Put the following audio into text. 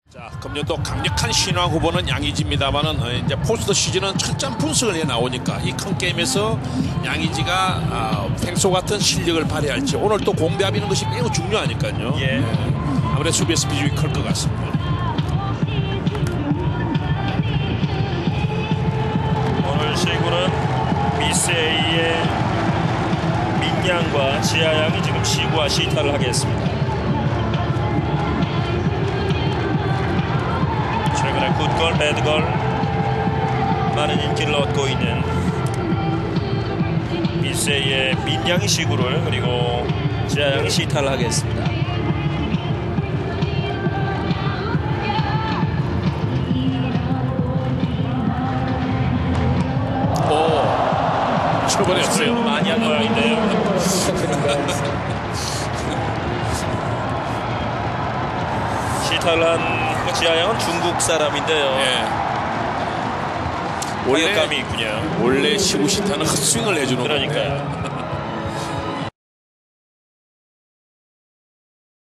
자, 금년도 강력한 신화 후보는 양의지입니다만은 이제 포스트 시즌은 철저한 분석을 해 나오니까 이 큰 게임에서 양의지가 탱소 같은 실력을 발휘할지 오늘 또 공대합이는 것이 매우 중요하니까요. 예. 아무래도 수비에서 비중이 클 것 같습니다. 오늘 시구는 미세이의 민양과 지하양이 지금 시구와 시타를 하겠습니다. 최근에 굿걸, 배드걸 많은 인기를 얻고 있는 미세이의 민양이 시구를, 그리고 지하양이 시타를 하겠습니다. 초반했어요. 많이 한 모양인데요. 시타를 한 지하양은 중국 사람인데요. 예. 원래감이 있군요. 원래 시구 시타는 헛스윙을 해주는 그러니까요.